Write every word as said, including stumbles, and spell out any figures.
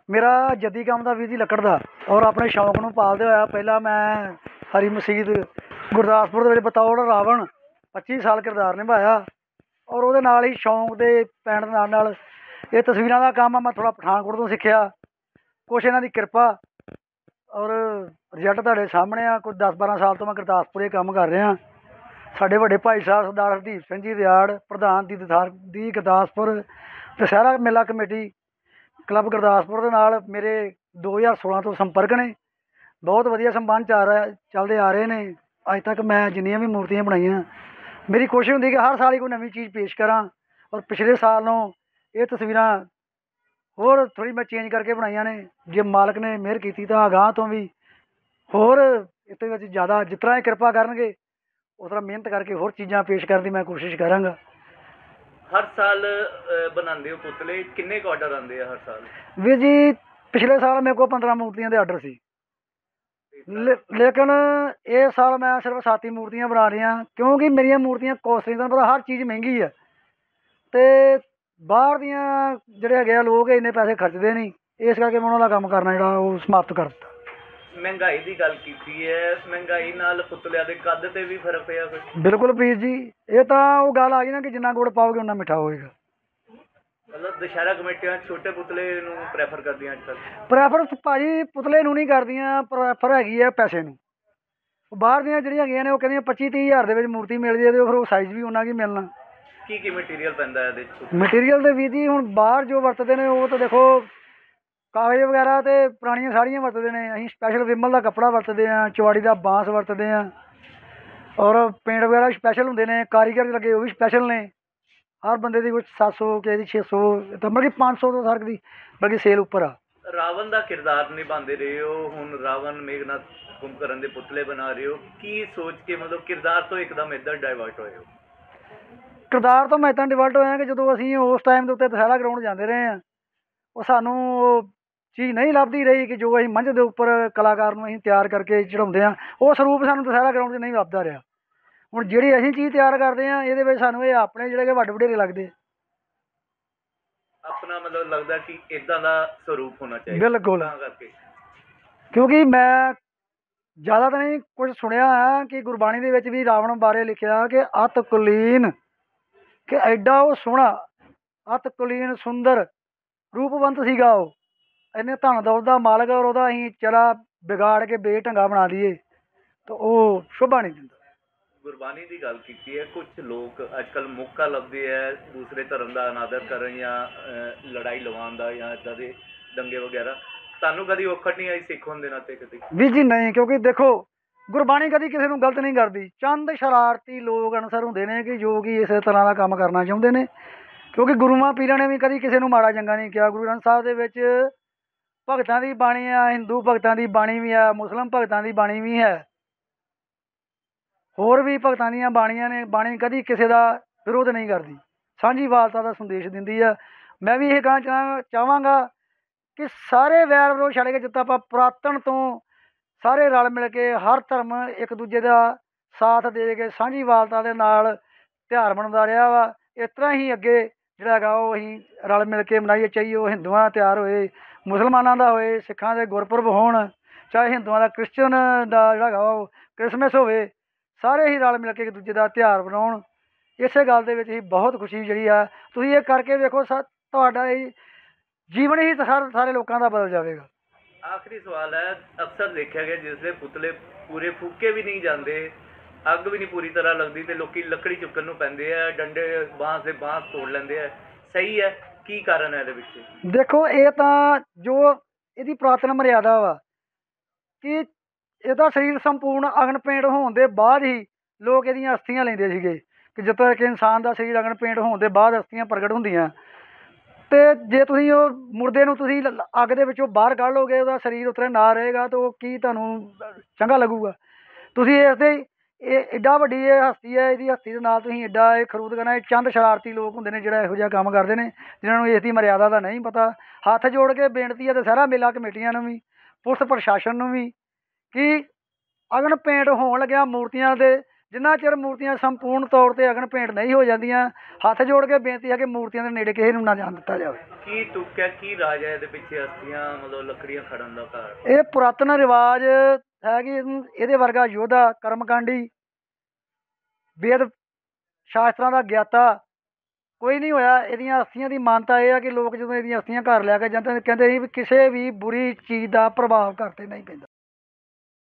मेरा जद्दी काम था वीर जी लकड़ का और अपने शौक नूं पालदे होया पहला मैं हरी मसीत गुरदासपुर दे विच बतौर रावण पच्ची साल किरदार निभाया और उहदे नाल ही शौक दे पैण दे नाल नाल ये तस्वीरां दा काम मैं थोड़ा पठानकोट तो सीखिया कुछ इन्हां दी किरपा और रिजल्ट तुहाडे सामने आ। कुछ दस बारह साल तो मैं गुरदासपुर ये काम कर रहा। साडे वड्डे भाई साहब सरदार हरदीप सिंह जी रियाड़ प्रधान दी दसार दी गुरदासपुर दशहरा मेला कमेटी क्लब गुरदासपुर दे नाल मेरे दो हज़ार सोलह तो संपर्क ने। बहुत वधिया संबंध चल रहा चलते आ रहे हैं। अज तक मैं जिन्नियां भी मूर्तियां बनाईयां मेरी कोशिश होंदी कि हर साल ही कोई नवीं चीज़ पेश करा और पिछले सालों ये तस्वीरां होर थोड़ी मैं चेंज करके बनाईयां ने। जे मालक ने मेहर की तो अगाह तो भी होर इस ज़्यादा जिस तरह कृपा करनगे उस तरह मेहनत करके होर चीज़ां पेश करने की मैं कोशिश करांगा। हर साल बनाते हो पुतले किन्ने क ऑर्डर आते हैं हर साल? वीर जी पिछले साल मेरे को पंद्रह मूर्तियां के ऑर्डर सी ले, लेकिन इस साल मैं सिर्फ सत्त ही मूर्तियां बना रही क्योंकि मेरी मूर्तियां कॉस्टली तुहानूं पता हर चीज़ महंगी है तो बाहर दियां जिहड़े हैगे लोग इन्ने पैसे खर्चते नहीं इस करके मैं उन्हां दा काम करना जिहड़ा वो समाप्त कर दित्ता। महंगाई की गल की है, महंगाई नाल पुतलियां दे कद ते भी फर्क पिया कुछ? बिल्कुल पीर जी ये तो वो गल आ गई ना कि जिन्ना गुड़ पाओगे उन्ना मिठा होएगा। मतलब दशहरा कमेटियां छोटे पुतले नूं प्रैफर करदियां अजकल? प्रैफर भाजी पुतले नूं नहीं करदियां, प्रैफर हैगी है पैसे नूं। बाहर दियां जिहड़ियां हैगियां ने वो कहदियां पच्ची तीह हज़ार दे विच मूर्ति मिलदी है ते फिर वो साइज़ भी उन्ना ही मिलना। की की मटीरियल पैंदा है इहदे च? मटीरियल तो वीर जी हुण बाहर जो वरतदे ने वो तो देखो कागज़ वगैरह तो पुरानियां साड़ियां वरतदे ने। असीं स्पैशल विमल का कपड़ा वरतदे हैं, चौड़ी का बांस वरतदे हैं और पेंट वगैरह स्पैशल होंदे ने, कारीगर लगे वो भी स्पैशल ने। हर बंदे की कुछ सत्त सौ किसी की छे सौ तो मतलब कि पाँच सौ तो हर की बल्कि सेल उपर आ। रावण का किरदार निभाते रहे हो, हुण रावण मेघनाथ कुंभकर्ण के पुतले बना रहे हो, की सोच के मतलब किरदार तो एकदम इधर डाइवर्ट होए हो? किरदार तो मैं इतना डिवर्ट होया कि जो असीं उस टाइम के उत्ते दशहरा ग्राउंड जाते रहे हैं वो सानू चीज़ नहीं लभदी रही कि जो असीं मंझ के उपर कलाकार नूं असीं तैयार करके चढ़ाउंदे हां वो स्वरूप सानू दशहरा ग्राउंड च नहीं लभदा रहा। हुण जिहड़ी असीं चीज़ तैयार करते हैं ये विच सानू ये अपने जिहड़े वड्ड वडेरे लगदे अपना मतलब लगता कि इदां दा स्वरूप होना चाहिए। बिल्कुल करके क्योंकि मैं ज़्यादा तो नहीं कुछ सुनिया है कि गुरबाणी दे विच भी रावण बारे लिखिया कि अत कुलीन कि एडा वो सोहना अत कुलीन सुंदर रूपवंत सीगा वो इन्हें धन दौलत का मालक और वह अं चला बिगाड़ के बेढंगा बना दिए तो वह शोभा नहीं दिंदा। गुरबाणी की गल की है, कुछ लोग अजकल मौका लभदे है दूसरे धर्म का अनादर करन या लड़ाई लवान का या इदा के दंगे वगैरह, तुहानू कभी औखट नहीं आई सिख होने के नाते कभी? वीर जी नहीं, क्योंकि देखो गुरबाणी कभी किसी को गलत नहीं करती। चंद शरारती लोग अनसर होंगे ने कि जो कि इस तरह का काम करना चाहते हैं क्योंकि गुरुआं पीरां ने भी कभी किसी को माड़ा चंगा नहीं किया। गुरु ग्रंथ साहब दे विच भगतां दी बाणी है, हिंदू भगतां दी बाणी भी है, मुस्लिम भगतां दी बाणी भी है, होर भी भगतां दीयां बाणियां ने। बाणी कभी किसी का विरोध नहीं करती, सांझीवालता का संदेश दिंदी है। मैं भी ये कहना चाह चाहवांगा कि सारे वैर विरोध छड़ के जिद्दां आपां पुरातन तो सारे रल मिल के हर धर्म एक दूजे का साथ दे के सांझीवालता के नाल त्यौहार मनाउंदा रहा वा। इस तरह ही अगे जिहड़ा हैगा वो असीं रल मिल के मनाइए, चाहे वो हिंदुआं दा त्यौहार होए, मुसलमानां दा होए, सिखां दे गुरपुरब होण, चाहे हिंदुआं दा क्रिश्चन दा जिहड़ा हैगा वो क्रिसमस होवे, सारे ही रल मिल के एक दूजे का त्यौहार मनाउण। इसे गल दे विच ही बहुत खुशी जिहड़ी आ तुसीं ये करके वेखो, तुहाडा जीवन ही सारे सारे लोगों का बदल जाएगा। आखिरी सवाल है, अक्सर देखा गया जिसले पुतले पूरे फूके भी नहीं जाते, अग भी नहीं पूरी तरह लगती तो लोग लकड़ी चुकन नूं पैंदे है, डंडे बांस से बांस तोड़ लेंदे है, सही है की कारण है इहदे? देखो ये तो जो इसकी पुरातन मर्यादा वा कि इसका शरीर संपूर्ण अगन पेंट होने के बाद ही लोग ये अस्थियां लेंदे सीगे कि जिस तरह कि इंसान का शरीर अगन पेंट होने के बाद अस्थियां प्रगट होंदियां तो जे तुसीं वो मुर्दे नूं तुसीं अग दे विचों बाहर कढ लोगे उसका शरीर उत्थे ना रहेगा तो की तुहानूं चंगा लगूगा? तुसीं इसदे एड्डा वड्डी ये हस्ती है, इसदी हस्ती दे नाल तुसीं एड्डा ये खरूद करना। चंद शरारती लोग होंदे ने जिहड़े इहो जिहा काम करदे ने जिन्हां नूं इसदी मर्यादा दा नहीं पता। हत्थ जोड़ के बेनती है दशहरा मेला कमेटियां नूं भी, पुलिस प्रशासन नूं भी कि अगन पेंट होण लग्या मूर्तियां दे ਜਿੰਨਾ ਚਿਰ ਮੂਰਤੀਆਂ ਸੰਪੂਰਨ ਤੌਰ ਤੇ ਅਗਨ ਭੇਂਟ ਨਹੀਂ ਹੋ ਜਾਂਦੀਆਂ, ਹੱਥ ਜੋੜ ਕੇ ਬੇਨਤੀ ਹੈ ਕਿ ਮੂਰਤੀਆਂ ਦੇ ਨੇੜੇ ਕਿਸੇ ਨੂੰ ਨਾ ਜਾਣ ਦਿੱਤਾ ਜਾਵੇ। ਕੀ ਤੁੱਕ ਹੈ, ਕੀ ਰਾਜ ਹੈ ਇਹਦੇ ਪਿੱਛੇ ਅਸਥੀਆਂ ਮਤਲਬ ਲੱਕੜੀਆਂ ਖੜਨ ਦਾ ਕਾਰਨ? ਇਹ ਪੁਰਾਤਨ ਰਿਵਾਜ ਹੈ ਕਿ ਇਹਨੂੰ- ਇਹਦੇ ਵਰਗਾ ਯੋਧਾ, ਕਰਮਕਾਂਡੀ, ਵੇਦ ਸ਼ਾਸਤਰਾਂ ਦਾ ਗਿਆਤਾ ਕੋਈ ਨਹੀਂ ਹੋਇਆ। ਇਹਦੀਆਂ ਅਸਥੀਆਂ ਦੀ ਮਾਨਤਾ ਇਹ ਆ ਕਿ ਲੋਕ ਜਦੋਂ ਇਹਦੀਆਂ ਅਸਥੀਆਂ ਘਰ ਲੈ ਕੇ ਜਾਂਦੇ ਨੇ ਕਹਿੰਦੇ ਸੀ ਵੀ ਕਿਸੇ ਵੀ ਬੁਰੀ ਚੀਜ਼ ਦਾ ਪ੍ਰਭਾਵ ਘਰ 'ਤੇ ਨਹੀਂ ਪੈਂਦਾ।